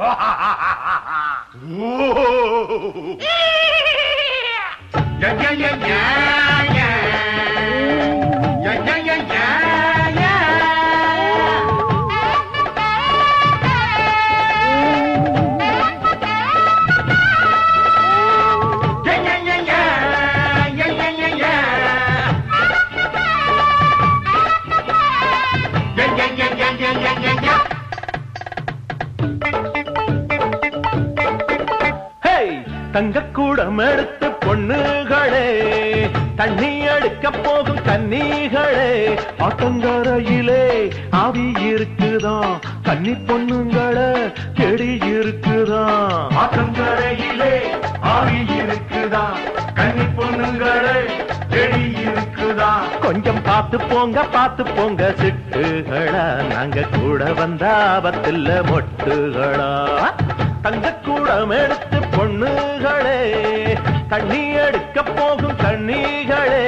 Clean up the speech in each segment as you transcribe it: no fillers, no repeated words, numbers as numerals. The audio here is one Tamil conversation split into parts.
தங்கக்கூடம் எடுத்து பொண்ணுகளே, தண்ணி எடுக்க போகும் கன்னிகளே, ஆத்தங்கரையிலே ஆவி இருக்குதான், கன்னி பொண்ணுங்களே செடி இருக்குதான். ஆத்தங்கரையிலே ஆவி இருக்குதான், கன்னி பொண்ணுங்களே செடி இருக்குதான். கொஞ்சம் பார்த்து போங்க சிட்டுகளா, நாங்க கூட வந்த ஆபத்தில் மொட்டுகளா. தங்கக்கூடம் எடுத்து பொண்ணுகளே, தண்ணி எடுக்க போகும் கண்ணிகளே.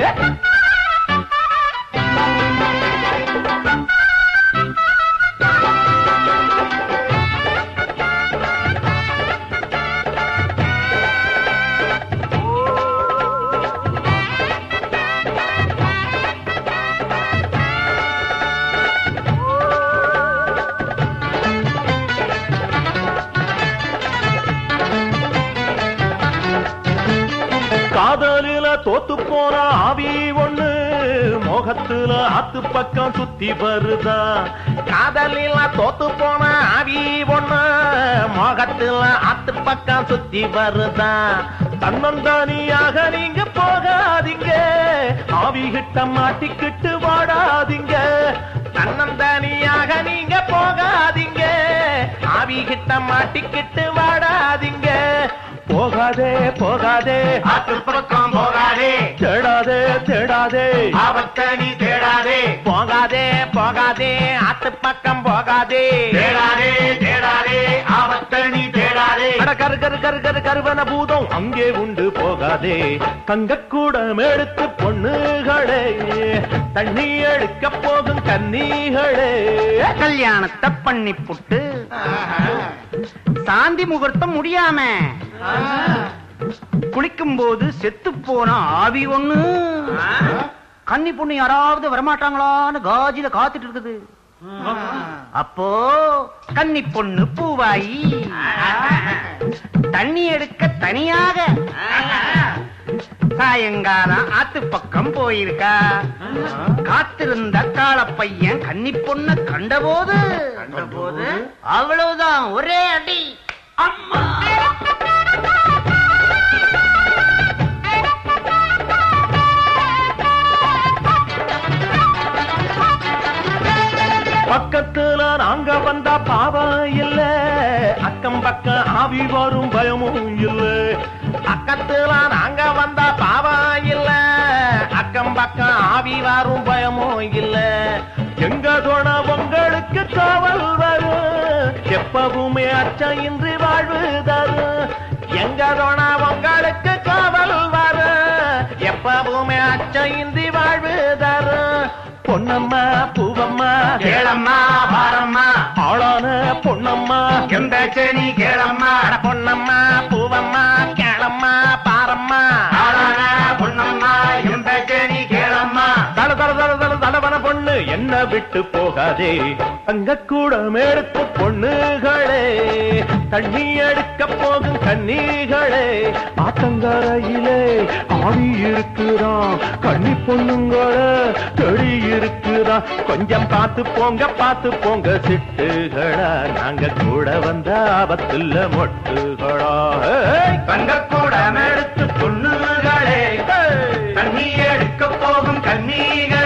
காதலில தோத்து போன ஆவி ஒண்ணு மோகத்துல ஆத்து பக்கம் சுத்தி வருதா. காதலில தோத்து போன ஆவி ஒண்ணு மோகத்துல ஆத்து பக்கம் சுத்தி வருதா. தன்னந்தானியாக நீங்க போகாதீங்க, ஆவி கிட்ட மாட்டிக்கிட்டு வாடாதீங்க. தன்னந்தானியாக நீங்க போகாதீங்க, ஆவி கிட்ட மாட்டிக்கிட்டு வாடாதீங்க. போகாதே போகாதே ஆத்து பக்கம் போகாதே, தேடாதே ஆபத்தை நீ தேடாதே. போகாதே போகாதே ஆத்து பக்கம் போகாதே, தேடாதே ஆபத்தை நீ தேடாதே. கருவன பூதம் அங்கே உண்டு போகாதே. தங்கக்கூடம் எடுத்து பொண்ணுகளே, தண்ணி எடுக்க போகும் கன்னிகளே. கல்யாணத்தை பண்ணி புட்டு சாந்தி முகூர்த்தம் முடியாம குளிக்கும் போது செத்து போன ஆவி ஒண்ணு கன்னி பொண்ணு யாராவது வரமாட்டாங்களான்னு காஜில காத்துட்டு இருக்குது. அப்போ கன்னி பொண்ணு பூவாயி தண்ணி எடுக்க தனியாக சாயங்காலம் ஆத்து பக்கம் போயிருக்கா. காத்திருந்த கால பையன் கன்னி பொண்ண கண்டபோது அவ்வளவுதான் ஒரே அடி. அம்மா பக்கத்துல நாங்க வந்தா பாவம் இல்ல, அக்கம் பக்கம் ஆவி வரும் பயமும் இல்ல. பக்கத்துல நாங்க வந்தா பாவம் இல்ல, அக்கம் பக்கம் ஆவி வரும் பயமும் இல்ல. எங்க தோண உங்களுக்கு காவல் வரும், எப்பவுமே அச்சம் இன்றி வாழ்வு தரும். எங்க தோண உங்களுக்கு காவல் வரும், எப்பவுமே அச்சம் இன்றி வாழ்வு தரும். பொன்னம்மா பூவம்மா கேளம்மா பாரம்மா, ஆளான பொன்னம்மா எந்த செனி கேளம்மா. பொன்னம்மா பூவம்மா கேளம்மா பாரம்மா, ஆளான பொன்னம்மா எந்த செனி கேளம்மா. தடவன பொண்ணு என்ன விட்டு போகாதே. தங்கக்கூடம் எடுத்து பொண்ணுகளே, தண்ணி எடுக்க போகும் கன்னிகளே. ஆத்தங்கரையிலே ஆவி இருக்குதான், கன்னி பொண்ணுங்களே செடி இருக்குதான். கொஞ்சம் பார்த்து போங்க சிட்டுகளா, நாங்க கூட வந்த ஆபத்துல மொட்டுகளா. தங்கக்கூடம் எடுத்து பொண்ணுகளே, தண்ணி எடுக்க போகும் கன்னிகள்.